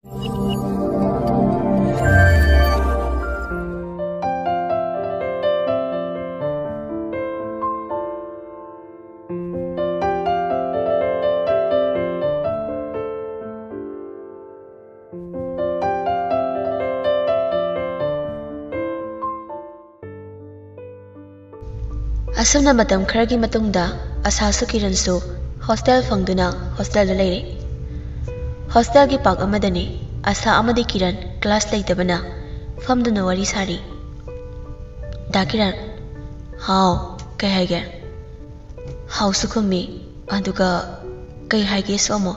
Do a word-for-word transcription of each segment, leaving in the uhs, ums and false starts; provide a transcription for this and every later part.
असमना मतम खरगी मतुंगदा असासु किरणसु hostel फंगदुना hostel दा लेरे हॉस्टेल की पाक अमदने असा अमदे किरण क्लास लेतबना फमदुना वरी सारी दा किरण हाउ कई हाइगे हाउ सुखुमी अदुगा कई हाइगे सोमो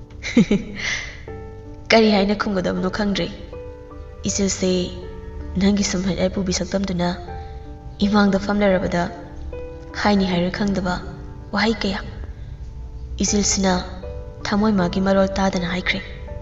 करी हाइना खुंगदबनो खंग्रे इसेसे नंगी समहै आई पुबि सकतमदुना इमांगदा फमलरबदा हाइनी हाइर खंगदबा वहाई कया इजिलसिना थमोय मागी मरोल तादना हाइख्रे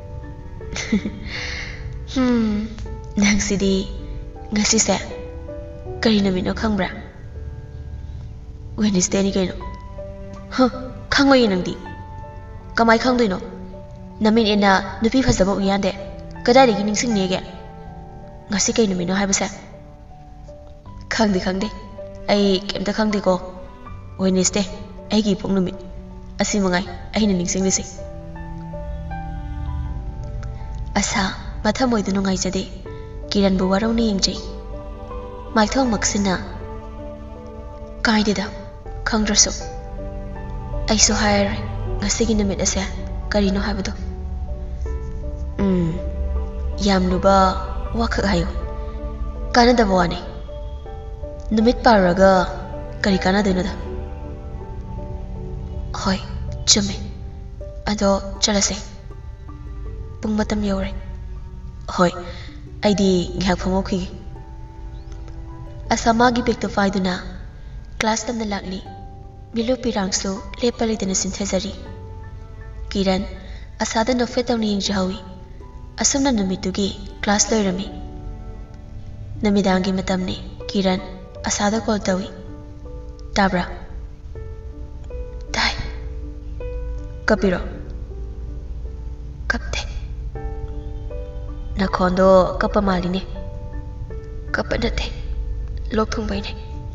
हम्म नंगसिदी ngasiसे करी नमिनो खंगब्रा वेनिसडे नि कइनो ह खंगोय नंगदी कमाय खंगदोइनो नमिन एना नुपी फजबा उयानदे कदाइदगी निंसिंगनेगे ngasi कइ नमिनो हाइबसे खंगदे खंगदे आई केमता खंगदे को वेनिसडे आईगी पोंग नुमित असि मंगाई आइना निंसिंगलिसे असा मथा मोइदु नुंगाइजदे किरण बु वारौनी यंगजै माइथोंग मक्सिना काइदेदा खंगद्रसु आइसु हायर ngasiगी नुमित असे करिनो हाबदो उम यामलुबा वाखक हायो कानदबा वाने नुमित पारगा करी कानदोइनोदा होय चुमे अदो चलसे पुंग मतम यौरे होय आइदी घ्याक फमोखी असमागी बेक्तो फाइदुना क्लास तमना लागली मिलु पिरांगसु लेपलिदना सिंथेजरी किरण असादा नोफे तवनी यंगजावी असमना नमितुगी क्लास लोइरमी नमिदांगी मतमने किरण असादा कॉल तवी ताब्रा ताई कपिरो कपते नखोंदो कप मालिने कप नते लोक थुंबैने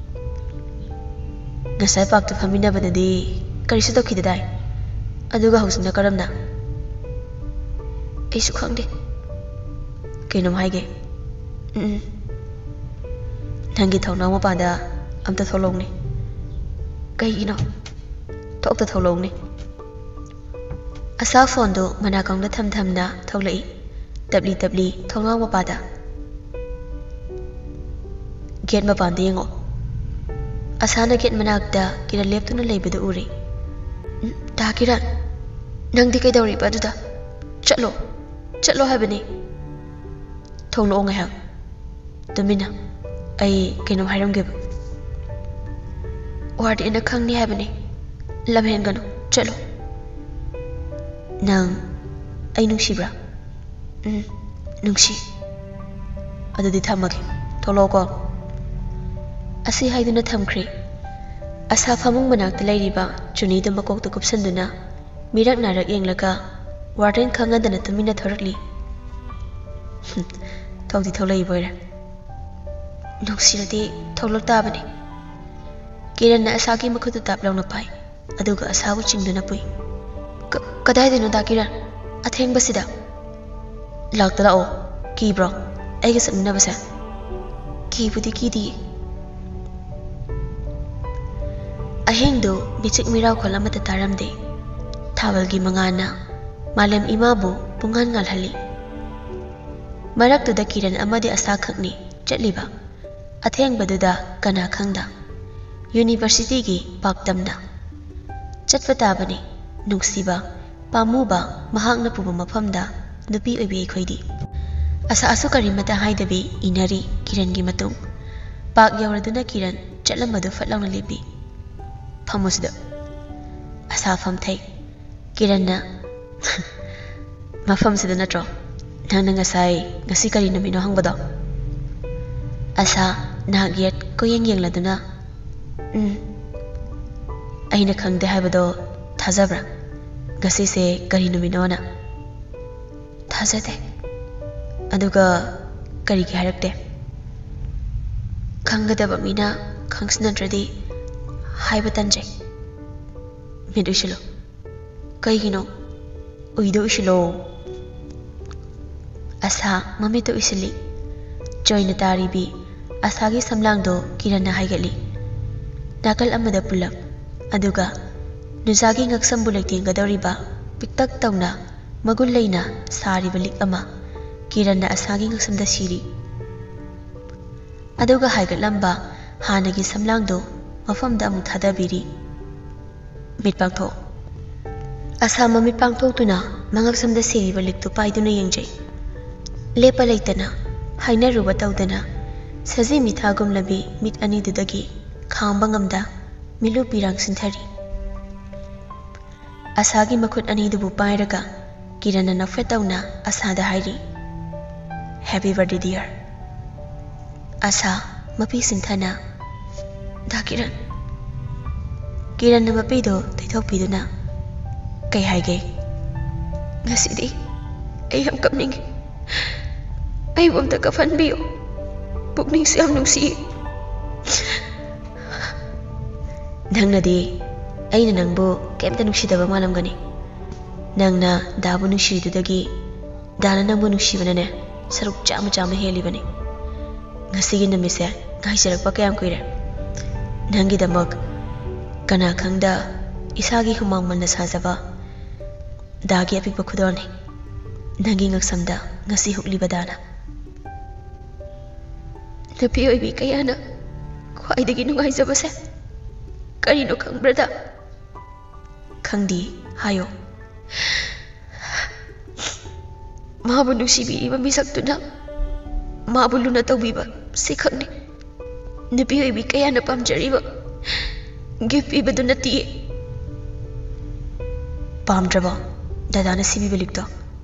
गसाय पाक्तो फमिनबददी करिसु तोखिददाई अदुगा हौसिना करमना ऐसु खंगदे कइनो हाइगे उम नंगी थौना मपादा अमता थोलोंगने कइगिनो थोक्ता थोलोंगने असा फोन दो मनाकंगदा थम थमना थोलई तबली तबली थौना मपादा गेट मपानदा यंगो असाना गेट मनाकदा किरण लेप्तुना लेबदु उरे दा किरण नंगदी कइदौरिबा अदुदा चलो चलो हाबने थोंलो ngah तुमिना आई कइनो हाइरमगे वार्डेन खंगनी हाबने लमहेंगनो चलो नंग आई नुंसीब्रा उम नुंसी अदुदी थमगे थोलो को असि हाइदुना थमख्रे असा फमुंग मनाकता लैरिबा चुनीदु मकोकता कुपसंदुना मिरक नारक येंगलगा वार्डेन खंगदना तुमिना थोरकली थौदी थौलई बोइरा नुंसीरदी थौलक ताबने किरण असागी मखुदु ताप लौना पाई अदुगा असाबु चिंगदुना पुई कदाइदनो दा किरण अथेंगबसिदा लाक्ता लाओ कीब्रो आइगे सन्नबसे कीबुदी कीदी अहेंगदो मिचिक मिराव खोलमता तारमदे थावलगी मंगाना मालेम इमाबु पुंगान ngalhali मरक्तुदा किरण अमदे असा खकनी चटलिबा अथेंगबदुदा कना खंगदा यूनिवर्सिटी की पाक्तमना चटपताबने नुंसीबा पामुबा महांगना पुबा मफमदा नुपी ओइबे अखोइदी असा असु करिमता हाइदबे इनरी किरण की मतुंग पाक यौरदुना किरण चटलमदु फटलाउना लेबी फमुसदा असा फमथै किरणना मफमसिदा नट्रो नंगना ngasai ngasi kari namino hangbado asa nagyet ko yeng yeng laduna um aina khangde haibado thajabra ngasi se kari namino na ꯊꯥꯖꯗꯦ ꯑꯗꯨꯒ ꯀꯔꯤꯒꯤ ꯍꯥꯏꯔꯛꯇꯦ ꯈꯪꯒꯗꯕ ꯃꯤꯅ ꯈꯪꯁꯤꯟꯅꯗ꯭ꯔꯗꯤ ꯍꯥꯏꯕ ꯇꯟꯖꯩ ꯃꯤꯠ ꯎꯏꯁꯤꯜꯂꯣ ꯀꯩꯒꯤꯅꯣ ꯎꯏꯗ ꯎꯏꯁꯤꯜꯂꯣ ꯑꯁꯥ ꯃꯃꯤꯠꯇ ꯎꯏꯁꯤꯜꯂꯤ ꯆꯣꯏꯅ ꯇꯥꯔꯤꯕꯤ ꯑꯁꯥꯒꯤ ꯁꯝꯂꯥꯡꯗꯣ ꯀꯤꯔꯟꯅ ꯍꯥꯏꯒꯠꯂꯤ ꯅꯥꯀꯜ ꯑꯃꯗ ꯄꯨꯜꯂꯞ ꯑꯗꯨꯒ ꯅꯨꯖꯥꯒꯤ ꯉꯛꯁꯝꯕꯨ ꯂꯩꯇꯦꯡꯒꯗꯧꯔꯤꯕ ꯄꯤꯛꯇꯛ ꯇꯧꯅ ꯃꯒꯨꯟ ꯂꯩꯅ ꯁꯥꯔꯤꯕ ꯂꯤꯛ ꯑꯃ ꯀꯤꯔꯟꯅ ꯑꯁꯥꯒꯤ ꯉꯛꯁꯝꯗ ꯁꯤꯔꯤ ꯑꯗꯨꯒ ꯍꯥꯏꯒꯠꯂꯝꯕ ꯍꯥꯟꯅꯒꯤ ꯁꯝꯂꯥꯡꯗꯣ ꯃꯐꯝꯗ ꯑꯃꯨꯛ ꯊꯥꯗꯕꯤꯔꯤ ꯃꯤꯠ ꯄꯥꯡꯊꯣꯛ ꯑꯁꯥ ꯃꯃꯤꯠ ꯄꯥꯡꯊꯣꯛꯇꯨꯅ ꯃꯉꯛꯁꯝꯗ ꯁꯤꯔꯤꯕ ꯂꯤꯛꯇꯨ ꯄꯥꯏꯗꯨꯅ ꯌꯦꯡꯖꯩ ꯂꯦꯞꯄ ꯂꯩꯇꯅ ꯍꯥꯏꯅꯔꯨꯕ ꯇꯧꯗꯅ ꯁꯖꯤ ꯃꯤꯊꯥꯒꯨꯝꯂꯕꯤ ꯃꯤꯠ ꯑꯅꯤꯗꯨꯗꯒꯤ ꯈꯥꯡꯕ ꯉꯝꯗ ꯃꯤꯂꯨ ꯄꯤꯔꯥꯡ ꯁꯤꯟꯊꯔꯤ ꯑꯁꯥꯒꯤ ꯃꯈꯨꯠ ꯑꯅꯤꯗꯨꯕꯨ ꯄꯥꯏꯔꯒ ꯀꯤꯔꯟꯅ ꯅꯐꯦꯠ ꯇꯧꯅ ꯑꯁꯥꯗ ꯍꯥꯏꯔꯤ ꯍꯦꯄꯤ ꯕꯔꯊꯗꯦ ꯗꯤꯌꯔ ꯑꯁꯥ ꯃꯄꯤ ꯁꯤꯟꯊꯅ ꯗꯥ ꯀꯤꯔꯟ ꯀꯤꯔꯟꯅ ꯃꯄꯤꯗꯣ ꯇꯩꯊꯣꯛꯄꯤꯗꯨꯅ ꯀꯩ ꯍꯥꯏꯒꯦ ꯉꯁꯤꯗꯤ ꯑꯩ ꯌꯥꯝ ꯀꯞꯅꯤꯡꯉꯤ ꯑꯩꯕꯨ ꯑꯝꯇ ꯀꯞꯍꯟꯕꯤꯌꯨ ꯄꯨꯛꯅꯤꯡꯁꯨ ꯌꯥꯝ ꯅꯨꯡꯁꯤꯌꯦ ꯅꯪꯅꯗꯤ ꯑꯩꯅ ꯅꯪꯕꯨ ꯀꯩꯝꯇ ꯅꯨꯡꯁꯤꯗꯕ ꯃꯥꯜꯂꯝꯒꯅꯤ ꯅꯪꯅ ꯗꯥꯕꯨ ꯅꯨꯡꯁꯤꯔꯤꯗꯨꯗꯒꯤ ꯗꯥꯅ ꯅꯪꯕꯨ ꯅꯨꯡꯁꯤꯕꯅꯅꯦ ꯁꯔꯨꯛ ꯆꯥꯝꯃ ꯆꯥꯝꯃ ꯍꯦꯜꯂꯤꯕꯅꯤ ꯉꯁꯤꯒꯤ ꯅꯨꯃꯤꯠꯁꯦ ꯉꯥꯏꯖꯔꯛꯄ ꯀꯌꯥꯝ ꯀꯨꯏꯔꯦ ꯅꯪꯒꯤꯗꯃꯛ ꯀꯅꯥ ꯈꯪꯗ ꯏꯁꯥꯒꯤ ꯍꯨꯃꯥꯡ ꯃꯟꯅ ꯁꯥꯖꯕ ꯗꯥꯒꯤ ꯑꯄꯤꯛꯄ ꯈꯨꯗꯣꯜꯅꯤ ꯅꯪꯒꯤ ꯉꯛꯁꯝꯗ ꯉꯁꯤ ꯍꯨꯛꯂꯤꯕ ꯗꯥꯅ ꯅꯨꯄꯤ ꯑꯣꯏꯕꯤ ꯀꯌꯥꯅ ꯈ꯭ꯋꯥꯏꯗꯒꯤ ꯅꯨꯡꯉꯥꯏꯖꯕꯁꯦ ꯀꯔꯤꯅꯣ ꯈꯪꯕ꯭ꯔꯗ ꯈꯪꯗꯤ ꯍꯥꯏꯌꯣ ꯃꯥꯕꯨ ꯅꯨꯡꯁꯤꯕꯤꯔꯤꯕ ꯃꯤꯁꯛꯇꯨꯅ ꯃꯥꯕꯨ ꯂꯨꯅ ꯇꯧꯕꯤꯕ ꯁꯤꯈꯛꯅꯤ ꯅꯨꯄꯤ ꯑꯣꯏꯕꯤ ꯀꯌꯥꯅ ꯄꯥꯝꯖꯔꯤꯕ ꯒꯤꯐ ꯄꯤꯕꯗꯨ ꯅꯠꯇꯤꯌꯦ ꯄꯥꯝꯗ꯭ꯔꯕꯣ ꯗꯗꯥꯅ ꯁꯤꯕꯤꯕ ꯂꯤꯛꯇꯣ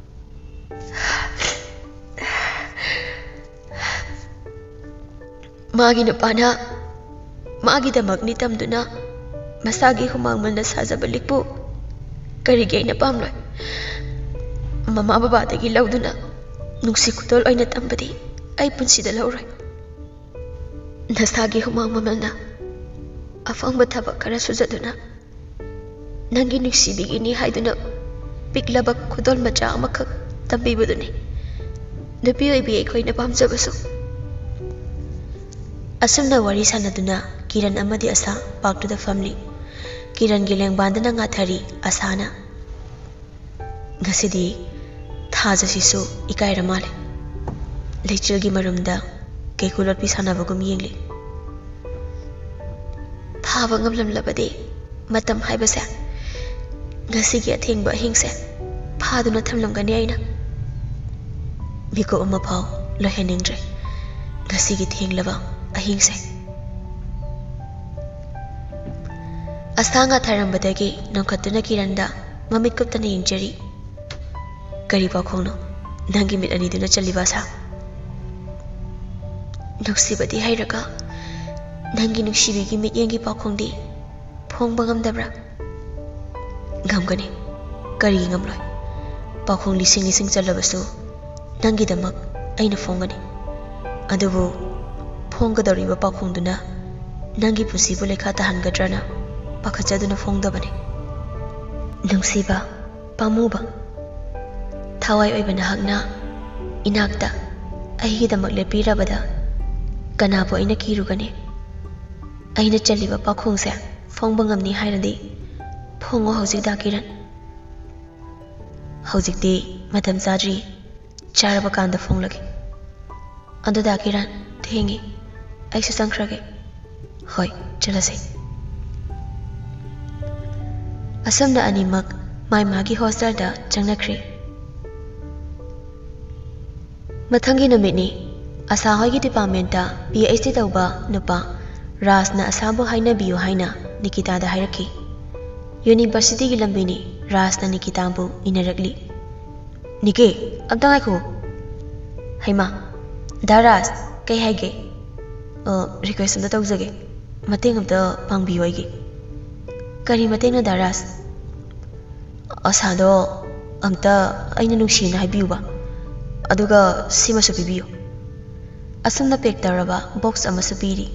ꯃꯥꯒꯤ ꯅꯨꯄꯥꯅ ꯃꯥꯒꯤꯗꯃꯛ ꯅꯤꯇꯝꯗꯨꯅ ꯃꯁꯥꯒꯤ ꯍꯨꯃꯥꯡ ꯃꯟꯅ ꯁꯥꯖꯕ ꯂꯤꯛꯄꯨ ꯀꯔꯤꯒꯤ ꯑꯩꯅ ꯄꯥꯝꯂꯣꯏ ꯃꯃꯥ ꯕꯕꯥꯗꯒꯤ ꯂꯧꯗꯨꯅ ꯅꯨꯡꯁꯤ ꯈꯨꯗꯣꯜ ꯑꯣꯏꯅ ꯇꯝꯕꯗꯤ ꯑꯩ ꯄꯨꯟꯁꯤꯗ ꯂꯧꯔꯣꯏ ꯅꯁꯥꯒꯤ ꯍꯨꯃꯥꯡ ꯃꯃꯜꯅ ꯑꯐꯪꯕ ꯊꯕꯛ ꯈꯔ ꯁꯨꯖꯗꯨꯅ ꯅꯪꯒꯤ ꯅꯨꯡꯁꯤꯕꯤꯒꯤꯅꯤ ꯍꯥꯏꯗꯨꯅ ꯄꯤꯛꯂꯕ ꯈꯨꯗꯣꯜ ꯃꯆꯥ ꯑꯃꯈꯛ ꯇꯝꯕꯤꯕꯗꯨꯅꯤ ꯅꯨꯄꯤ ꯑꯣꯏꯕꯤ ꯑꯩꯈꯣꯏꯅ ꯄꯥꯝꯖꯕꯁꯨ ꯑꯁꯨꯝꯅ ꯋꯥꯔꯤ ꯁꯥꯟꯅꯗꯨꯅ ꯀꯤꯔꯟ ꯑꯃꯗꯤ ꯑꯁꯥ ꯄꯥꯛꯇꯨꯗ ꯐꯝꯂꯤ ꯀꯤꯔꯟꯒꯤ ꯂꯦꯡꯕꯥꯟꯗꯅ ꯉꯥꯊꯔꯤ ꯑꯁꯥꯅ ꯉꯁꯤꯗꯤ ꯊꯥꯖꯁꯤꯁꯨ ꯏꯀꯥꯏꯔ ꯃꯥꯜꯂꯦ ꯂꯩꯆꯤꯜꯒꯤ ꯃꯔꯨꯝꯗ ꯀꯩꯀꯨ ꯂꯣꯠꯄꯤ ꯁꯥꯟꯅꯕꯒꯨꯝ ꯌꯦꯡꯂꯤ ꯐꯥꯕ ꯉꯝꯂꯝꯂꯕꯗꯤ ꯃꯇꯝ ꯍꯥꯏꯕꯁꯦ ꯉꯁꯤꯒꯤ ꯑꯊꯦꯡꯕ ꯑꯍꯤꯡꯁꯦ ꯐꯥꯗꯨꯅ ꯊꯝꯂꯝꯒꯅꯤ ꯑꯩꯅ ꯃꯤꯀꯨꯞ ꯑꯃ ꯐꯥꯎ ꯂꯣꯏꯍꯟꯅꯤꯡꯗ꯭ꯔꯦ ꯉꯁꯤꯒꯤ ꯊꯦꯡꯂꯕ ꯑꯍꯤꯡꯁꯦ ꯑꯁꯥ ꯉꯥꯊꯔꯝꯕꯗꯒꯤ ꯅꯣꯡꯈꯠꯇꯨꯅ ꯀꯤꯔꯟꯗ ꯃꯃꯤꯠ ꯀꯨꯞꯇꯅ ꯌꯦꯡꯖꯔꯤ ꯀꯔꯤ ꯄꯥꯎꯈꯣꯡꯅꯣ ꯅꯪꯒꯤ ꯃꯤꯠ ꯑꯅꯤꯗꯨꯅ ꯆꯜꯂꯤꯕ ꯑꯁꯥ ꯅꯨꯡꯁꯤꯕꯗꯤ ꯍꯩꯔꯒ ꯅꯪꯒꯤ ꯅꯨꯡꯁꯤꯕꯤꯒꯤ ꯃꯤꯠꯌꯦꯡꯒꯤ ꯄꯥꯎꯈꯣꯡꯗꯤ ꯐꯣꯡꯕ ꯉꯝꯗꯕ꯭ꯔꯥ ꯉꯝꯒꯅꯤ ꯀꯔꯤꯒꯤ ꯉꯝꯂꯣꯏ ꯄꯥꯎꯈꯣꯡ ꯂꯤꯁꯤꯡ ꯂꯤꯁꯤꯡ ꯆꯜꯂꯕꯁꯨ ꯅꯪꯒꯤꯗꯃꯛ ꯑꯩꯅ ꯐꯣꯡꯒꯅꯤ ꯑꯗꯨꯕꯨ ꯐꯣꯡꯒꯗꯧꯔꯤꯕ ꯄꯥꯎꯈꯣꯡꯗꯨꯅ ꯅꯪꯒꯤ ꯄꯨꯟꯁꯤꯕꯨ ꯂꯩꯈꯥ ꯇꯥꯍꯟꯒꯗ꯭ꯔꯅ ꯄꯥꯈꯠꯆꯗꯨꯅ ꯐꯣꯡꯗꯕꯅꯤ ꯅꯨꯡꯁꯤꯕ ꯄꯥꯝꯃꯨꯕ ꯊꯋꯥꯏ ꯑꯣꯏꯕ ꯅꯍꯥꯛꯅ ꯏꯅꯥꯛꯇ ꯑꯩꯒꯤꯗꯃꯛ ꯂꯦꯞꯄꯤꯔꯕꯗ ꯀꯅꯥꯕꯨ ꯑꯩꯅ ꯀꯤꯔꯨꯒꯅꯤ ꯑꯩꯅ ꯆꯜꯂꯤꯕ ꯄꯥꯎꯈꯣꯡꯁꯦ ꯐꯣꯡꯕ ꯉꯝꯅꯤ ꯍꯥꯏꯔꯗꯤ ꯐꯣꯡꯉꯣ ꯍꯧꯖꯤꯛ ꯗꯥ ꯀꯤꯔꯟ ꯍꯧꯖꯤꯛꯇꯤ ꯃꯇꯝ ꯆꯥꯗ꯭ꯔꯤ ꯆꯥꯔꯕ ꯀꯥꯟꯗ ꯐꯣꯡꯂꯒꯦ ꯑꯗꯨ ꯗꯥ ꯀꯤꯔꯟ ꯊꯦꯡꯉꯤ ꯑꯩꯁꯨ ꯆꯪꯈ꯭ꯔꯒꯦ ꯍꯣꯏ ꯆꯠꯂꯁꯤ ꯑꯁꯨꯝꯅ ꯑꯅꯤꯃꯛ ꯃꯥꯏ ꯃꯥꯒꯤ ꯍꯣꯁꯇꯦꯜꯗ ꯆꯪꯅꯈ꯭ꯔꯤ ꯃꯊꯪꯒꯤ ꯅꯨꯃꯤꯠꯅꯤ ꯑꯁꯥ ꯍꯣꯏꯒꯤ ꯗꯤꯄꯥꯔꯠꯃꯦꯟꯇ ꯄꯤ ꯑꯩꯆ ꯗꯤ ꯇꯧꯕ ꯅꯨꯄꯥ ꯔꯥꯖꯅ ꯑꯁꯥꯕꯨ ꯍꯥꯏꯅꯕꯤꯌꯨ ꯍꯥꯏꯅ ꯅꯤꯀꯤꯇꯥꯗ ꯍꯥꯏꯔꯛꯈꯤ ꯌꯨꯅꯤꯚꯔꯁꯤꯇꯤꯒꯤ ꯂꯝꯕꯤꯅꯤ ꯔꯥꯖꯅ ꯅꯤꯀꯤꯇꯥꯕꯨ ꯏꯟꯅꯔꯛꯂꯤ ꯅꯤꯀꯤ ꯑꯝꯇ ꯉꯥꯏꯈꯣ ꯍꯩꯃꯥ ꯗꯥ ꯔꯥꯖ ꯀꯩ ꯍꯥꯏꯒꯦ ꯔꯤꯀ꯭ꯋꯦꯁ ꯑꯝꯇ ꯇꯧꯖꯒꯦ ꯃꯇꯦꯡ ꯑꯝꯇ ꯄꯥꯡꯕꯤꯌꯨ ꯑꯩꯒꯤ ꯀꯔꯤ ꯃꯇꯦꯡꯅꯣ ꯗꯥ ꯔꯥꯖ ꯑꯁꯥꯗꯣ ꯑꯝꯇ ꯑꯩꯅ ꯅꯨꯡꯁꯤꯅ ꯍꯥꯏꯕꯤꯌꯨꯕ ꯑꯗꯨꯒ ꯁꯤꯃꯁꯨ ꯄꯤꯕꯤꯌꯨ ꯑꯁꯨꯝꯅ ꯄꯦꯛ ꯇꯧꯔꯕ ꯕꯣꯛꯁ ꯑꯃꯁꯨ ꯄꯤꯔꯤ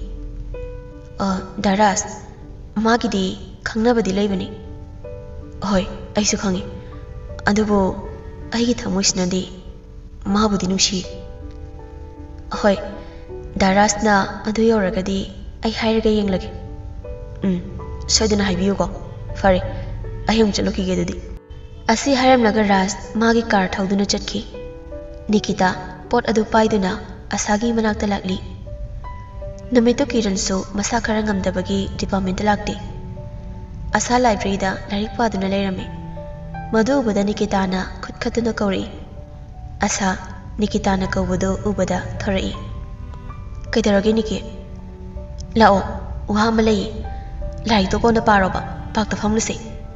ꯗꯥꯔꯥꯖ ꯃꯥꯒꯤꯗꯤ ꯈꯪꯅꯕꯗꯤ ꯂꯩꯕꯅꯤ ꯍꯣꯏ ꯑꯩꯁꯨ ꯈꯪꯉꯤ ꯑꯗꯨꯕꯨ ꯑꯩꯒꯤ ꯊꯃꯣꯏꯁꯤꯅꯗꯤ ꯃꯥꯕꯨꯗꯤ ꯅꯨꯡꯁꯤ ꯍꯣꯏ ꯗꯥꯔꯥꯖꯅ ꯑꯗꯨ ꯌꯧꯔꯒꯗꯤ ꯑꯩ ꯍꯥꯏꯔꯒ ꯌꯦꯡꯂꯒꯦ ꯎꯝ ꯁꯣꯏꯗꯅ ꯍꯥꯏꯕꯤꯌꯨꯀꯣ ꯐꯔꯦ ꯑꯩ ꯑꯃꯨꯛ ꯆꯠꯂꯨꯈꯤꯒꯦ ꯑꯗꯨꯗꯤ ꯑꯁꯤ ꯍꯥꯏꯔꯝꯂꯒ ꯔꯥꯖ ꯃꯥꯒꯤ ꯀꯥꯔ ꯊꯧꯗꯨꯅ ꯆꯠꯈꯤ ꯅꯤꯀꯤꯇꯥ ꯄꯣꯠ ꯑꯗꯨ ꯄꯥꯏꯗꯨꯅ ꯑꯁꯥꯒꯤ ꯃꯅꯥꯛꯇ ꯂꯥꯛꯂꯤ ꯅꯨꯃꯤꯠꯇꯨ ꯀꯤꯔꯟꯁꯨ ꯃꯁꯥ ꯈꯔ ꯉꯝꯗꯕꯒꯤ ꯗꯤꯄꯥꯔꯠꯃꯦꯟꯇ ꯂꯥꯛꯇꯦ ꯑꯁꯥ ꯂꯥꯏꯕ꯭ꯔꯦꯔꯤꯗ ꯂꯥꯏꯔꯤꯛ ꯄꯥꯗꯨꯅ ꯂꯩꯔꯝꯃꯤ ꯃꯗꯨ ꯎꯕꯗ ꯅꯤꯀꯤꯇꯥꯅ ꯈꯨꯠ ꯈꯠꯇꯨꯅ ꯀꯧꯔꯛꯏ ꯑꯁꯥ ꯅꯤꯀꯤꯇꯥꯅ ꯀꯧꯕꯗꯨ ꯎꯕꯗ ꯊꯣꯔꯛꯏ ꯀꯩꯗꯧꯔꯒꯦ ꯅꯤꯀꯤ ꯂꯥꯛꯑꯣ ꯋꯥ ꯑꯃ ꯂꯩꯌꯦ ꯂꯥꯏꯔꯤꯛꯇꯣ ꯀꯣꯟꯅ ꯄꯥꯔꯣꯕ ꯄꯥꯛꯇ ꯐꯝꯂꯨꯁꯦ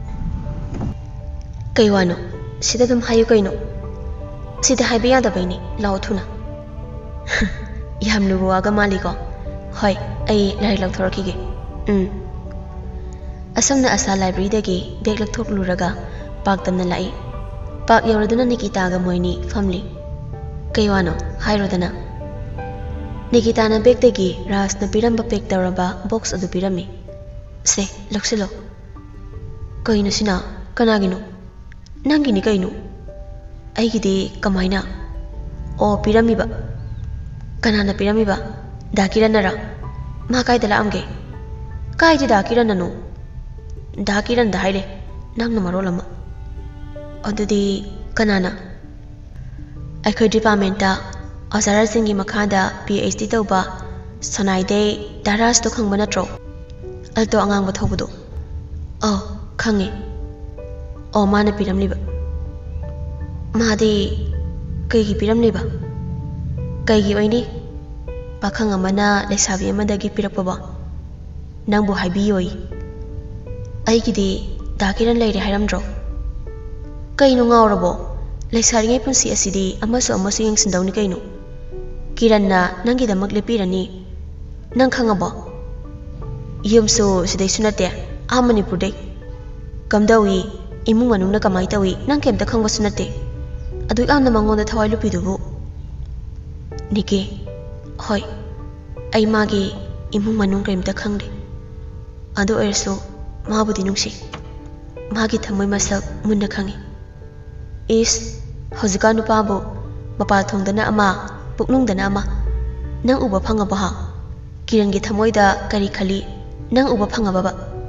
ꯀꯩ ꯋꯥꯅꯣ ꯁꯤꯗ ꯑꯗꯨꯝ ꯍꯥꯏꯌꯨ ꯀꯩꯅꯣ ꯁꯤꯗ ꯍꯥꯏꯕ ꯌꯥꯗꯕꯩꯅꯤ ꯂꯥꯛꯑꯣ ꯊꯨꯅ ꯌꯥꯝ ꯂꯨꯕ ꯋꯥꯒ ꯃꯥꯜꯂꯤꯀꯣ ꯍꯣꯏ ꯑꯩ ꯂꯥꯏꯔꯤꯛ ꯂꯧꯊꯣꯔꯛꯈꯤꯒꯦ ꯎꯝ ꯑꯁꯨꯝꯅ ꯑꯁꯥ ꯂꯥꯏꯕ꯭ꯔꯦꯔꯤꯗꯒꯤ ꯕꯦꯒ ꯂꯧꯊꯣꯛꯂꯨꯔꯒ ꯄꯥꯛꯇꯝꯅ ꯂꯥꯛꯏ ꯄꯥꯛ ꯌꯧꯔꯗꯨꯅ ꯅꯤꯀꯤꯇꯥꯒ ꯃꯣꯏꯅꯤ ꯐꯝꯂꯤ ꯀꯩ ꯋꯥꯅꯣ ꯍꯥꯏꯔꯣꯗꯅ ꯅꯤꯀꯤꯇꯥꯅ ꯕꯦꯒꯇꯒꯤ ꯔꯥꯖꯅ ꯄꯤꯔꯝꯕ ꯄꯦꯛ ꯇꯧꯔꯕ ꯕꯣꯛꯁ ꯑꯗꯨ ꯄꯤꯔꯝꯃꯤ ꯁꯦ ꯂꯧꯁꯤꯜꯂꯣ ꯀꯩꯅꯣ ꯁꯤꯅ ꯀꯅꯥꯒꯤꯅꯣ ꯅꯪꯒꯤꯅꯤ ꯀꯩꯅꯣ ꯑꯩꯒꯤꯗꯤ ꯀꯃꯥꯏꯅ ꯑꯣ ꯄꯤꯔꯝꯃꯤꯕ ꯀꯅꯥꯅ ꯄꯤꯔꯝꯃꯤꯕ ꯗꯥ ꯀꯤꯔꯟꯅꯔꯥ ꯃꯥ ꯀꯥꯏꯗ ꯂꯥꯛꯑꯝꯒꯦ ꯀꯥꯏꯗꯤ ꯗꯥ ꯀꯤꯔꯟꯅꯅꯣ ꯗꯥ ꯀꯤꯔꯟꯗ ꯍꯥꯏꯔꯦ ꯅꯪꯅ ꯃꯔꯣꯜ ꯑꯃ ꯑꯗꯨꯗꯤ ꯀꯅꯥꯅ ꯑꯩꯈꯣꯏ ꯗꯤꯄꯥꯔꯠꯃꯦꯟꯇ ꯑꯣꯖꯥ ꯔꯥꯖꯦꯟꯒꯤ ꯃꯈꯥꯗ ꯄꯤ ꯑꯩꯆ ꯗꯤ ꯇꯧꯕ ꯁꯣꯅꯥꯏꯗꯩ ꯗꯥꯔꯥꯖꯇꯣ ꯈꯪꯕ ꯅꯠꯇ꯭ꯔꯣ ꯑꯜꯇꯣ ꯑꯉꯥꯡꯕ ꯊꯧꯕꯗꯣ ꯑꯧ ꯈꯪꯉꯦ ꯑꯣ ꯃꯥꯅ ꯄꯤꯔꯝꯂꯤꯕ ꯃꯥꯗꯤ ꯀꯩꯒꯤ ꯄꯤꯔꯝꯂꯤꯕ ꯀꯩꯒꯤ ꯑꯣꯏꯅꯤ ꯄꯥꯈꯪ ꯑꯃꯅ ꯂꯩꯁꯥꯕꯤ ꯑꯃꯗꯒꯤ ꯄꯤꯔꯛꯄꯕꯣ ꯅꯪꯕꯨ ꯍꯥꯏꯕꯤꯌꯣꯏ ꯑꯩꯒꯤꯗꯤ ꯗꯥ ꯀꯤꯔꯟ ꯂꯩꯔꯦ ꯍꯥꯏꯔꯝꯗ꯭ꯔꯣ ꯀꯩꯅꯣ ꯉꯥꯎꯔꯕꯣ ꯂꯩꯁꯥꯔꯤꯉꯩ ꯄꯨꯟꯁꯤ ꯑꯁꯤꯗꯤ ꯑꯃꯁꯨ ꯑꯃꯁꯨ ꯌꯦꯡꯁꯤꯟꯗꯧꯅꯤ ꯀꯩꯅꯣ ꯀꯤꯔꯟꯅ ꯅꯪꯒꯤꯗꯃꯛ ꯂꯦꯞꯄꯤꯔꯅꯤ ꯅꯪ ꯈꯪꯉꯕꯣ ꯌꯨꯝꯁꯨ ꯁꯤꯗꯩꯁꯨ ꯅꯠꯇꯦ ꯑꯥ ꯃꯅꯤꯄꯨꯔꯗꯩ ꯀꯝꯗꯧꯏ ꯏꯃꯨꯡ ꯃꯅꯨꯡꯅ ꯀꯃꯥꯏ ꯇꯧꯏ ꯅꯪ ꯀꯩꯝꯇ ꯈꯪꯕꯁꯨ ꯅꯠꯇꯦ ꯑꯗꯨ ꯌꯥꯝꯅ ꯃꯉꯣꯟꯗ ꯊꯋꯥꯏ ꯂꯨꯞꯄꯤꯗꯨꯕꯨ ꯅꯤꯀꯤ ꯍꯣꯏ ꯑꯩ ꯃꯥꯒꯤ ꯏꯃꯨꯡ ꯃꯅꯨꯡ ꯀꯔꯤꯝꯇ ꯈꯪꯗꯦ ꯑꯗꯨ ꯑꯣꯏꯔꯁꯨ ꯃꯥꯕꯨꯗꯤ ꯅꯨꯡꯁꯤ ꯃꯥꯒꯤ ꯊꯃꯣꯏ ꯃꯁꯛ ꯃꯨꯟꯅ ꯈꯪꯉꯤ ꯏꯁ ꯍꯧꯖꯤꯛꯀꯥꯟ ꯅꯨꯄꯥꯕꯨ ꯃꯄꯥꯜ ꯊꯣꯡꯗꯅ ꯑꯃ ꯄꯨꯛꯅꯨꯡꯗꯅ ꯑꯃ ꯅꯪ ꯎꯕ ꯐꯪꯉꯕ ꯍꯥ ꯀꯤꯔꯟꯒꯤ ꯊꯃꯣꯏꯗ ꯀꯔꯤ ꯈꯜꯂꯤ ꯅꯪ ꯎꯕ ꯐꯪꯉꯕꯕ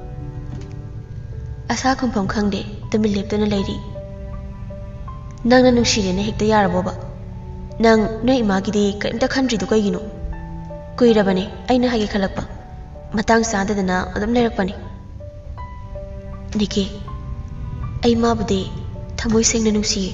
ꯑꯁꯥ ꯈꯨꯝꯐꯝ ꯈꯪꯗꯦ ꯇꯨꯃꯤꯟ ꯂꯦꯞꯇꯨꯅ ꯂꯩꯔꯤ ꯅꯪꯅ ꯅꯨꯡꯁꯤꯔꯦꯅ ꯍꯦꯛꯇ ꯌꯥꯔꯕꯣꯕ ꯅꯪ ꯅꯣꯏ ꯏꯃꯥꯒꯤꯗꯤ ꯀꯔꯤꯝꯇ ꯈꯟꯗ꯭ꯔꯤꯗꯨ ꯀꯩꯒꯤꯅꯣ ꯀꯨꯏꯔꯕꯅꯦ ꯑꯩꯅ ꯍꯥꯏꯒꯦ ꯈꯜꯂꯛꯄ ꯃꯇꯥꯡ ꯆꯥꯗꯗꯅ ꯑꯗꯨꯝ ꯂꯩꯔꯛꯄꯅꯤ ꯅꯤꯀꯤ ꯑꯩ ꯃꯥꯕꯨꯗꯤ ꯊꯃꯣꯏ ꯁꯦꯡꯅ ꯅꯨꯡꯁꯤꯌꯦ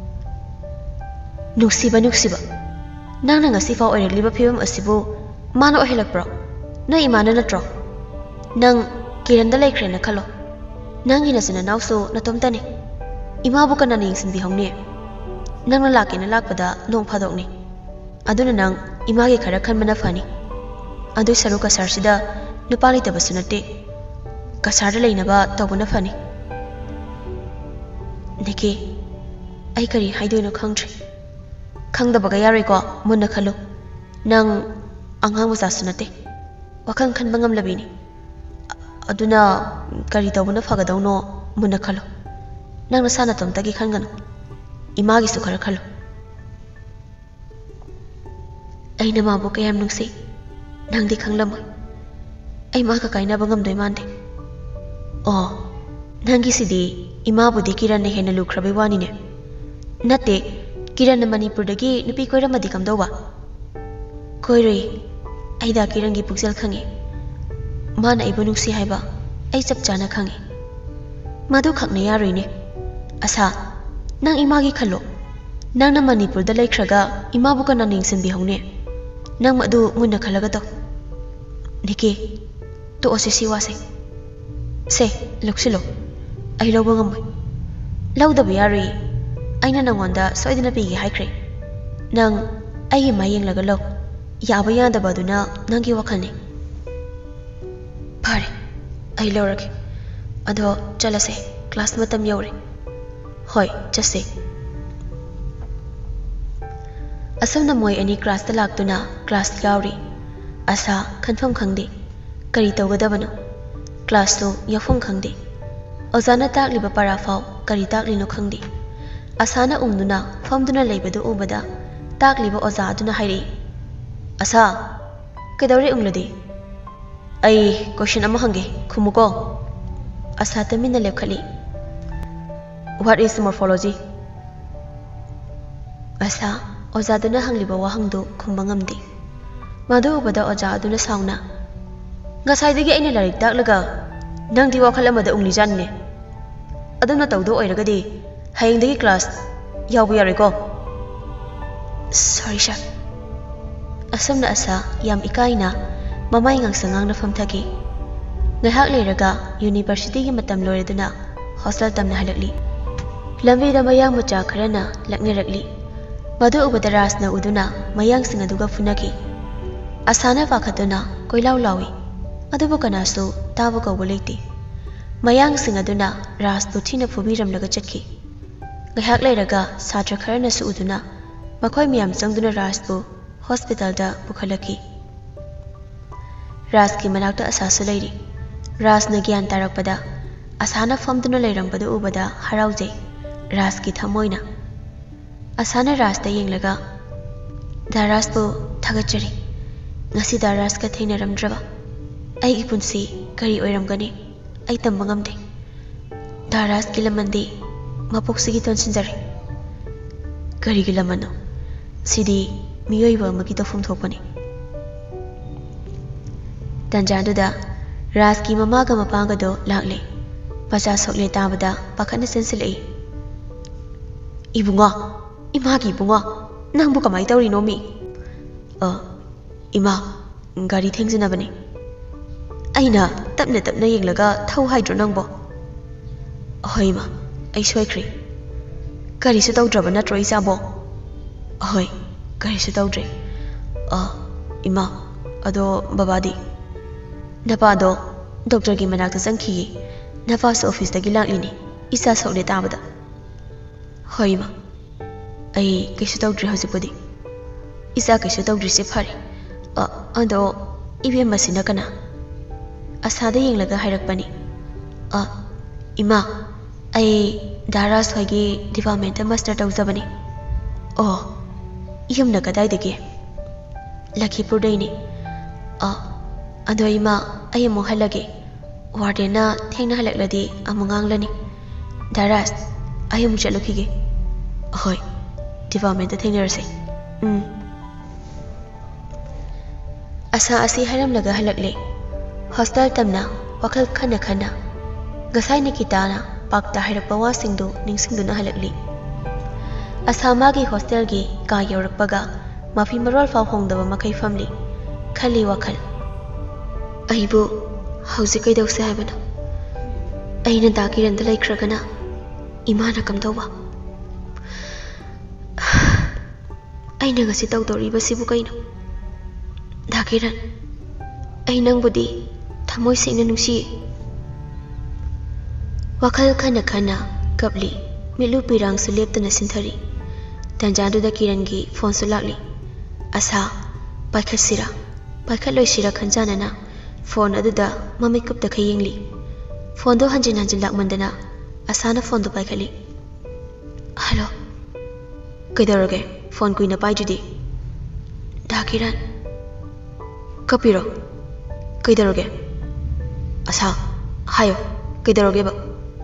ꯅꯨꯡꯁꯤꯕ ꯅꯨꯡꯁꯤꯕ ꯅꯪꯅ ꯉꯁꯤꯐꯥꯎ ꯑꯣꯏꯔꯛꯂꯤꯕ ꯐꯤꯕꯝ ꯑꯁꯤꯕꯨ ꯃꯥꯅ ꯑꯣꯏꯍꯜꯂꯛꯄ꯭ꯔꯣ ꯅꯣꯏ ꯏꯃꯥꯅ ꯅꯠꯇ꯭ꯔꯣ ꯅꯪ ꯀꯤꯔꯟꯗ ꯂꯩꯈ꯭ꯔꯦꯅ ꯈꯜꯂꯣ ꯅꯪꯒꯤ ꯅꯆꯤꯟꯅꯥꯎꯁꯨ ꯅꯇꯣꯝꯇꯅꯤ ꯏꯃꯥꯕꯨ ꯀꯅꯥꯅ ꯌꯦꯡꯁꯤꯟꯕꯤꯍꯧꯅꯤ ꯅꯪꯅ ꯂꯥꯛꯀꯦꯅ ꯂꯥꯛꯄꯗ ꯅꯣꯡ ꯐꯥꯗꯣꯛꯅꯤ ꯑꯗꯨꯅ ꯅꯪ ꯏꯃꯥꯒꯤ ꯈꯔ ꯈꯟꯕꯅ ꯐꯅꯤ ꯑꯗꯨ ꯁꯔꯨꯛ ꯀꯁꯥꯔꯁꯤꯗ ꯅꯨꯄꯥ ꯂꯩꯇꯕꯁꯨ ꯅꯠꯇꯦ ꯀꯁꯥꯔꯗ ꯂꯩꯅꯕ ꯇꯧꯕꯅ ꯐꯅꯤ ꯅꯤꯀꯤ ꯑꯩ ꯀꯔꯤ ꯍꯥꯏꯗꯣꯏꯅꯣ ꯈꯪꯗ꯭ꯔꯦ ꯈꯪꯗꯕꯒ ꯌꯥꯔꯣꯏꯀꯣ ꯃꯨꯟꯅ ꯈꯜꯂꯨ ꯅꯪ ꯑꯉꯥꯡ ꯃꯆꯥꯁꯨ ꯅꯠꯇꯦ ꯋꯥꯈꯜ ꯈꯟꯕ ꯉꯝꯂꯕꯤꯅꯤ ꯑꯗꯨꯅ ꯀꯔꯤ ꯇꯧꯕꯅ ꯐꯒꯗꯧꯅꯣ ꯃꯨꯟꯅ ꯈꯜꯂꯨ ꯅꯪ ꯅꯁꯥ ꯅꯇꯣꯝꯇꯒꯤ ꯈꯟꯒꯅꯨ ꯏꯃꯥꯒꯤꯁꯨ ꯈꯔ ꯈꯜꯂꯨ ꯑꯩꯅ ꯃꯥꯕꯨ ꯀꯌꯥꯝ ꯅꯨꯡꯁꯤ ꯅꯪꯗꯤ ꯈꯪꯂꯝꯃꯣꯏ ꯑꯩ ꯃꯥꯒ ꯀꯥꯏꯅꯕ ꯉꯝꯗꯣꯏ ꯃꯥꯟꯗꯦ ꯑꯣ ꯅꯪꯒꯤꯁꯤꯗꯤ ꯏꯃꯥꯕꯨꯗꯤ ꯀꯤꯔꯟꯅ ꯍꯦꯟꯅ ꯂꯨꯈ꯭ꯔꯕꯩ ꯋꯥꯅꯤꯅꯦ ꯅꯠꯇꯦ ꯀꯤꯔꯟꯅ ꯃꯅꯤꯄꯨꯔꯗꯒꯤ ꯅꯨꯄꯤ ꯀꯣꯏꯔꯝꯃꯗꯤ ꯀꯝꯗꯧꯕ ꯀꯣꯏꯔꯣꯏ ꯑꯩꯗ ꯀꯤꯔꯟꯒꯤ ꯄꯨꯛꯆꯦꯜ ꯈꯪꯉꯤ ꯃꯥꯅ ꯑꯩꯕꯨ ꯅꯨꯡꯁꯤ ꯍꯥꯏꯕ ꯑꯩ ꯆꯞ ꯆꯥꯅ ꯈꯪꯉꯤ ꯃꯗꯨ ꯈꯛꯅ ꯌꯥꯔꯣꯏꯅꯦ ꯑꯁꯥ ꯅꯪ ꯏꯃꯥꯒꯤ ꯈꯜꯂꯣ ꯅꯪꯅ ꯃꯅꯤꯄꯨꯔꯗ ꯂꯩꯈ꯭ꯔꯒ ꯏꯃꯥꯕꯨ ꯀꯅꯥꯅ ꯌꯦꯡꯁꯤꯟꯕꯤꯍꯧꯅꯤ ꯅꯪ ꯃꯗꯨ ꯃꯨꯟꯅ ꯈꯜꯂꯒ ꯇꯧ ꯅꯤꯀꯤ ꯇꯣꯛꯑꯁꯤ ꯁꯤ ꯋꯥꯁꯦ ꯁꯦ ꯂꯧꯁꯤꯜꯂꯣ ꯑꯩ ꯂꯧꯕ ꯉꯝꯃꯣꯏ ꯂꯧꯗꯕ ꯌꯥꯔꯣꯏ ꯑꯩꯅ ꯅꯪꯉꯣꯟꯗ ꯁꯣꯏꯗꯅ ꯄꯤꯒꯦ ꯍꯥꯏꯈ꯭ꯔꯦ ꯅꯪ ꯑꯩꯒꯤ ꯃꯥ ꯌꯦꯡꯂꯒ ꯂꯧ ꯌꯥꯕ ꯌꯥꯗꯕ ꯑꯗꯨꯅ ꯅꯪꯒꯤ ꯋꯥꯈꯜꯅꯤ ꯐꯔꯦ ꯑꯩ ꯂꯧꯔꯒꯦ ꯑꯗꯣ ꯆꯠꯂꯁꯦ ꯀ꯭ꯂꯥꯁ ꯃꯇꯝ ꯌꯧꯔꯦ ꯍꯣꯏ ꯆꯠꯁꯦ असमना मोय अनी क्लास ता लाक्तुना क्लास यावरी आशा खनफम खंगदे करी तौगदबनो क्लास तो यफम खंगदे ओजाना ताकलिबा पाराफाव करी ताकलिनो खंगदे आसाना उंगदुना फमदुना लेबदु उबदा ताकलिबा ओजा अदुना हाइरे आशा केदौरे उंगलदे आई क्वेश्चन अमा हंगे खुमुको आशा तमिना लेखली व्हाट इज मॉर्फोलॉजी आशा ओजादुना हंगलिबा वाहंगदु खुमबा ngamde madu ubada oja aduna sauna ngasaidagi aina larik taklaga nangdi wakhal amada ungli janne aduna tawdo oiragadi hayengdagi class yawbu yareko sorry sir asamna asa yam ikaina mamai ngangsangang na famthagi ngahak leiraga university gi matam loreduna hostel tamna halakli lambi da mayang mucha kharana laknirakli madu ubada rasna uduna mayang sing aduga funaki asana wakhatuna koilaw lawi adubu kanasu tabu ko boliti mayang sing aduna ras tu thina phubiram laga chakki ngahak leiraga satra kharana su uduna makhoi miyam changduna ras bu hospital da bukhalaki ras ki manakta asasu leiri ras na gyan tarakpada asana famduna leirambadu ubada harauje ras ki thamoina asana ras ta yenglaga daras bu thagachari ngasi daras ka thengnaramdraba ai gi punsi kari oiramgani ai tamba ngamde daras ki lamandi mapoksi gi tonsinjare kari gi lamano sidi miyoiba magi to fum thokpani tanjanduda ras ki mama ga mapanga do lakle pacha sokle tabada pakhana sensilei ibunga ima gi bunga nangbu kamai tawri no mi a ima gari thengjina bani aina tapna tapna yenglaga thau haidro nangbo hoima ai soikri gari su tawdraba natro isabo hoi gari su tawdre a ima ado babadi napa do doctor gi manak ta jangki napa su office da gi laklini isa sokle tabada hoima ai kaisu tawdre hojipodi isa kaisu tawdre se phari ado ibe masina kana asada yenglaga hairakpani a ima ai daras hoigi department master tawjabani oh yumna kadai dege Lakhipur daini a ado ima ai mo halage wardena thengna halakladi amunganglani daras ai mu chalukige hoi department thengnarase um asa asi haram laga halakle hostel tamna wakal khana khana gasai na kitana pakta harakpa wa singdu ningsingduna halakli asa magi hostel gi ka yorakpaga mafi marol fa hongdaba makai famli khali wakal aibu hausi kai dawse habana aina dakiran da laikhragana imana kamdawa aina gasi tawdori basibu kaino dakiran ai nang budi thamoi singna nungsi wakal khana khana kapli milu pirang suleptana sinthari tanjadu da kiran gi phone sulakli asa paikhatsira paikhaloi sira khanjana na phone aduda mamikup da khayengli phone do hanjin hanjin lakmandana asana phone do paikhali hello kaidaroge phone kuina paijudi dakiran kapiro kaidaroge asa hayo kaidaroge ba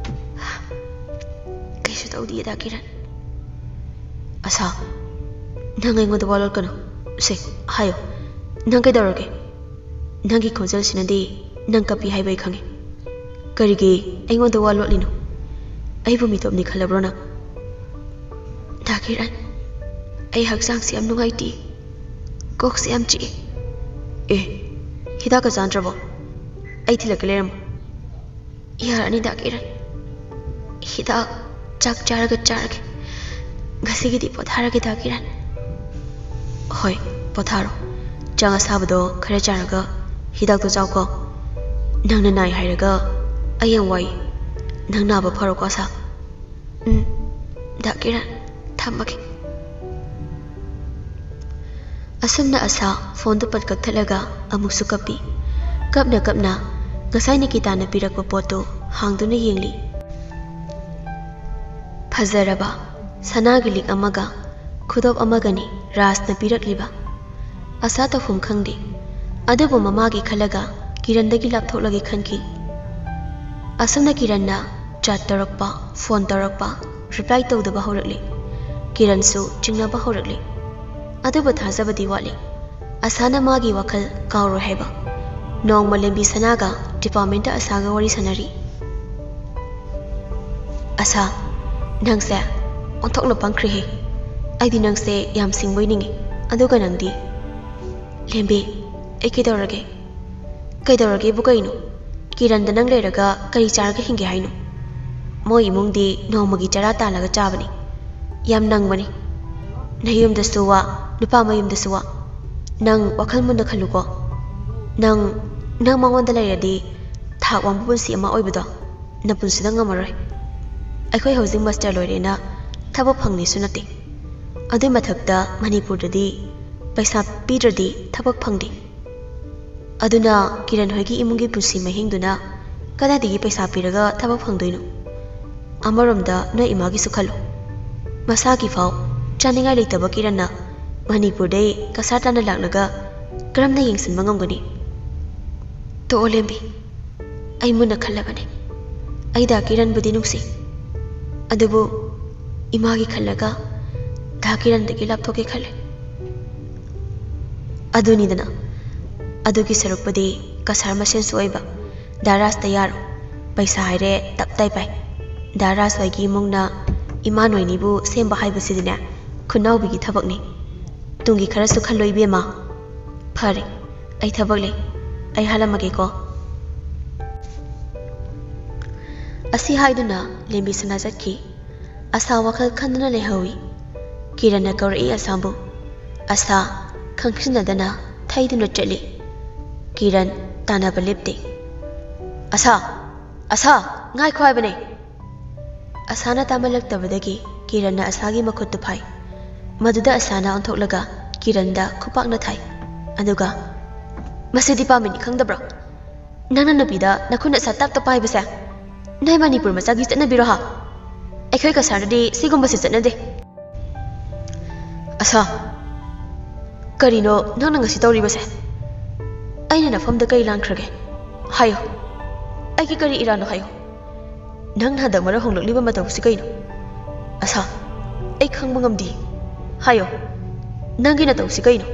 kaisu tawdi dakiran asa nang ai ngoda walol kano se hayo nang kaidaroge nangi khonjal sinadi nang kapi hai bai khange karigi ai ngoda walol lino ai bu mi top ni khalabro na dakiran ai haksang si am nungai ti kok si am chi eh hida ka jandrabo ai thila kaleram yar ani dakiran hida chak charaga charage gasi gi di potharaga dakiran hoi potharo changa sabado khare charaga hida to jawko nangna nai hairaga ayang wai nang na ba pharo ko sa um dakiran thambaki असमना असा phone तो पट कक्थलगा अमुकसु कपी कपना कपना गसाई निकिताना पिरकपा पोतो हांगदुना येंगली फजरबा सनागी लिक अमगा खुदोप अमगनी रासना पिरकलिबा असा तफुम खंगदे अदुबु ममागी खलगा किरणदगी लापथोलगे खनकी असमना किरणना चाट तौरक्पा phone तौरक्पा reply तौदबा हौरकले किरणसु चिंगनबा हौरकले अदुबु थाजबदी वाले असाना मागी वखल काउरो हेबा नोंगमा लेंबी सनागा डिपार्टमेंट असागा वरी सनरी असा नंगसे ओंथोकना पंख्रे हे आइदि नंगसे याम सिंगबोय निंगे अदुगा नंगदी लेंबी ए केदौरगे केदौरगे बु कइनो किरण नंग लेरगा करी चारगा हिंगे हाइनो मोय इमुंगदी नोंमगी चरा तालगा चाबनी याम नंगबनी नयुमदसु वा नुपा मयुमदसु वा नंग वखल मुंदा खलुको नंग नंग मंगोंदा लेरदी थाक वांबु पुंसि अमा ओइबदो नपुंसिदा ngamaroy अखोय हौजिंग मास्टर लोइरेना थबक फंगनिसु नते अदुई मथक्ता मणिपुरददी पैसा पीद्रदी थबक फंगदे अदुना किरण होइगी इमुंगी पुंसि महिंगदुना कदादिगी पैसा पीरगा थबक फंगदोइनो अमरोमदा न इमागी सुखलो मसागी फाव चानिंगाई लेतबा किरणना मणिपुरदे कसारताना लाक्लगा करमना येंगसिनबा ngamgani तो ओलेंबी आई मुना खल्लबने आइदा किरण बुदी नुक्सी अदुबु इमागी खल्लगा दा किरण दगी लापथोके खल्ले अदुनिदना अदुगी सरुकपदी कसार मसेन सोइबा दारास तयारो पैसा हाइरे तपताई पाई दारास वाइगी मुंगना इमा नोइनिबु सेमबा हाइबसिदिने खुनाउबिगी थबकनी तुंगी खरसु खल्लोइ बेमा फरे आई थबकले आई हालमगे को असी हाइदुना लेंबी सना चटकी असा वखल खंदना लेहवी किरण कौरई असाबु असा खंखिनदना थैदुना चली किरण तानाबा लेप्ते असा असा ngai khwai bane asana tamalaktabadagi kiranna asagi makhuttu phai maduda asana onthoklaga kiranda khupakna thai aduga masidi pamini khangdabra nana nabida nakhuna satak ta pai basa nai manipur masagi chatna biro ha ekhoi ka saradi sigumba se chatna de asa karino nana ngasi tawri basa aina na famda kai langkhrage hayo ai ki kari irano hayo nang na dangmara honglakliba matawsi kaino asa ai khangba ngamdi hayo nangi na tawsi kaino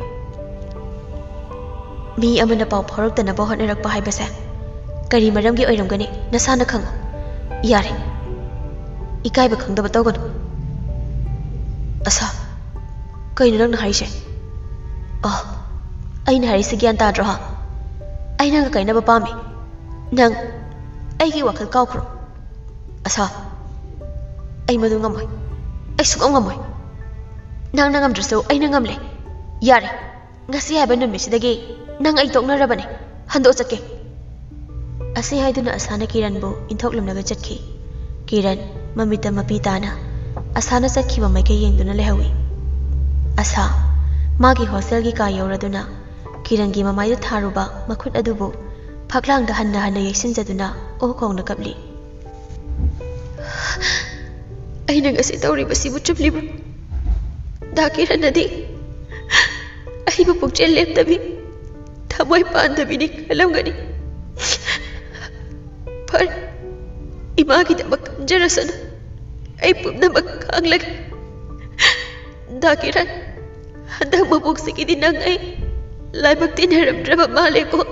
mi amana paw phorokta ba hotnarakpa haibasa kari maramgi oiramgani nasana khango yare ikaiba khangdaba tawganu asa kaino nang na haise ah aina harise gyan tadro ha aina ga kaina ba pami nang aigi wakal kawkhro asa ai madu ngamoi ai sukam ngamoi nang nangam draso ai nangamle yare ngasi haiba numisidagi nang ai toknarabane hando chatke asi haiduna asana kiran bo inthoklamnaga chatki kiran mamita mapitana asana chakhiba maike yengduna lehawi asa magi hostel gi ka yoraduna kiran gi mamai tharuba makhut adubu phaklang da hanna hanna yeksin jaduna o khongna kapli aina ngasi tawri basi bu chuplibra da kiran nadi ai bu pukchel lem tabi thamoi pan tabi ni kalamgani par imagi da bak jarasana ai pupna bak khanglag da kiran handa mabuk sikidi nang ai lai bak tin haram draba male ko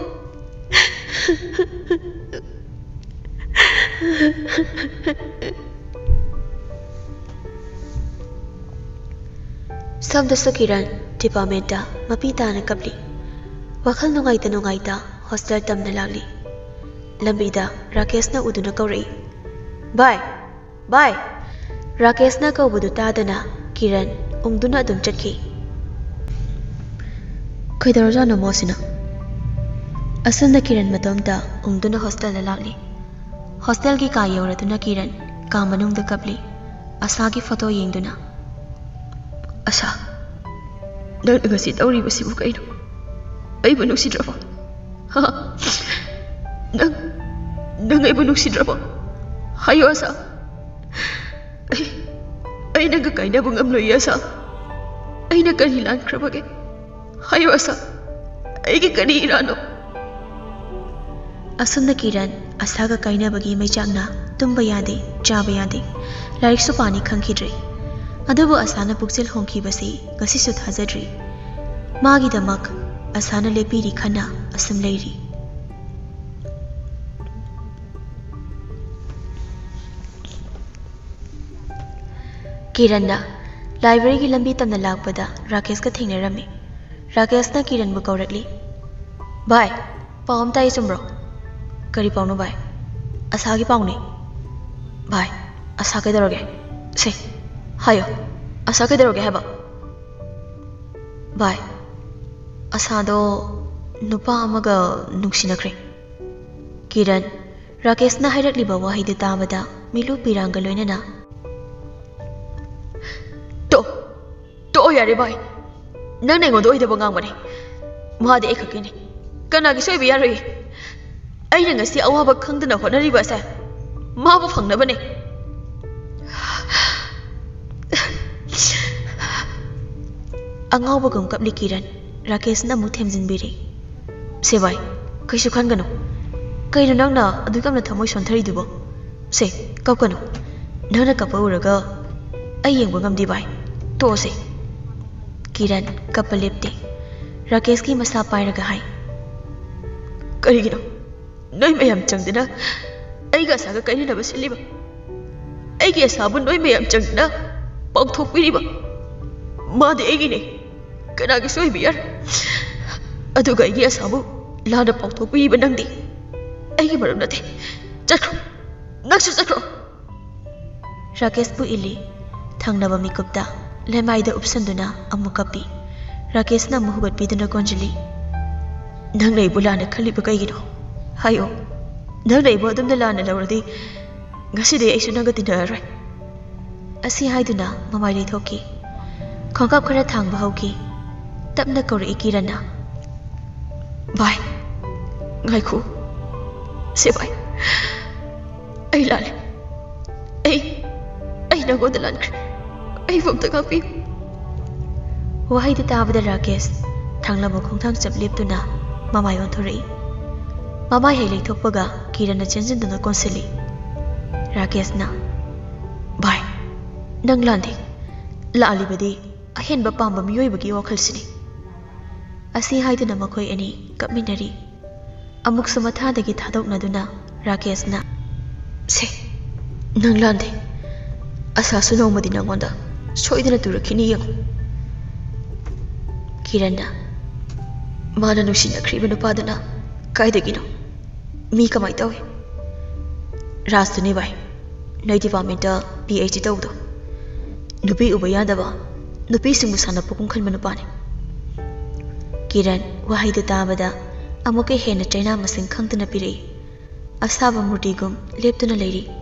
Samda Sakiran department mapita na kapli wakal nungai ta nungai ta hostel tam na lagli lambida Rakesh na uduna kauri bye bye Rakesh na kaubudu tadana Kiran ungduna adum chatki kaidaraja na mosina asanda Kiran matomda ungduna hostel na lagli hostel ki ka yoraduna Kiran ka manungda kapli asagi photo yengduna asa Nang ngasi tawribasibu kaino? Aibu nungsidraba? Ha? Nang nang aibu nungsidraba? Hayo asa? Ay ay nagkakaina bang amloy asa? Ay nagkanilan krabage? Hayo asa? Ay kikani irano? असमना किरण असागा काइनाबगी मैचाकना तुम्बा यादे चाबा यादे लाइरिकसु पानी खंखिद्रे adobo असाना पुक्सेल होंखिबसी गसिसु थाजद्री मागिदमक असाना लेपिरी खना असम लेरी किरणना library की लंबी तमना लाकपदा राकेश का थेंगनरमे राकेशना किरण बु कौरकली भाई palm ताई सुमरो करी पाउनु भाई असा की पाउने भाई असा के दरोगे से हायो असा के दरोगे है बा भाई असा दो नुपा अमगा नुक्सिनख्रे किरण राकेश ना हाइरकलिबा वाहिदे ताबदा मिलु पिरांगा लोइनना तो तो यारे भाई नंग नेगो दो इदबा ngangbane मादे एकखिने कनागी सोइबि यारोय अैना ngasi awaba khangdana honariba sa mabu phangnabane angawba gum kapli kiran rakesh na mu themjinbiri se bai kaisu khangano kaino nangna adu kamna thamoi sonthari dubo se kapkano nangna kapauraga ai yengba ngamdi bai to se kiran kapalepte rakesh ki masa pairaga hai karigino नोई ma'am चंगदना ऐगा सागा काइननबा सिलिबा ऐगे साबु नोई ma'am चंगदना पांगथोकपिरिबा मादे ऐगिने कनागी सोइबि यार अदुगा ऐगे साबु लाना पांगथोकपिरिबा नंगदि ऐगे मरम नथे चखरो नक्सु चखरो राकेश बु इली थांगनबा मिकुप्ता लेमाइदा उपसंदुना अमुकपि राकेशना मुहुगत पिदुना कोंजली नंगनै बुलाना खलिबा कैगिनो हायो नंग लेबो अदुमना लाना लौरदि ngaside aisu nanga tinaroi asi haiduna mamai leithoki khongkap khara thangba hauki tapna kori kirana bai ngai khu se bai ai lale ai ai nago dalan ai vom ta kapi wahai de tabada rakesh thangla bo khongthang chap leptuna mamai on thori Mama hei leithokpaga kirana chenjinduna konsili Rakesh na Bhai nang landi laalibadi ahenba pamba miyoibagi wakhalsini asi haiduna makhoi ani kapminari amuk sumathadagi thadoknaduna Rakesh na se nang landi asa sunomadi nangonda soidana turakini yang kirana mana nusina khriba nupadana kaidagino मी कमाई तवे रास्तुनी भाई नई department PhD तौदो नुपी उब यादबा नुपी सिंगु साना पुकुम खनबा नुपाने किरण वहाई the ताबदा Amuke हेन चैना मसिंग खंगतना पिरे असाबा मूर्तिगुम लेप्तुना लेरी